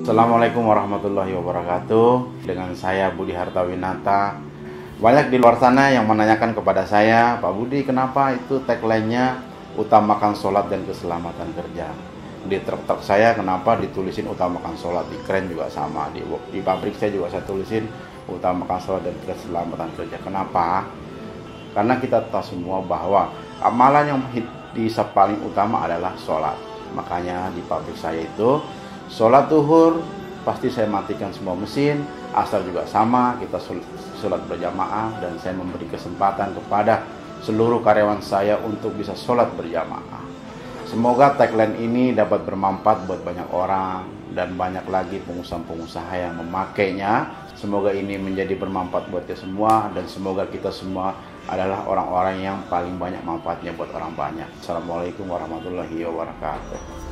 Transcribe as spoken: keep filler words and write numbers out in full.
Assalamualaikum warahmatullahi wabarakatuh. Dengan saya Budi Hartawinata. Banyak di luar sana yang menanyakan kepada saya, Pak Budi, kenapa itu tagline-nya utamakan sholat dan keselamatan kerja? Di truk-truk saya kenapa ditulisin utamakan sholat, di kren juga sama, di, di pabrik saya juga saya tulisin utamakan sholat dan keselamatan kerja. Kenapa? Karena kita tahu semua bahwa amalan yang di paling utama adalah sholat. Makanya di pabrik saya itu sholat zuhur pasti saya matikan semua mesin, asar juga sama, kita sholat berjamaah, dan saya memberi kesempatan kepada seluruh karyawan saya untuk bisa sholat berjamaah. Semoga tagline ini dapat bermanfaat buat banyak orang dan banyak lagi pengusaha-pengusaha yang memakainya. Semoga ini menjadi bermanfaat buat kita semua, dan semoga kita semua adalah orang-orang yang paling banyak manfaatnya buat orang banyak. Assalamualaikum warahmatullahi wabarakatuh.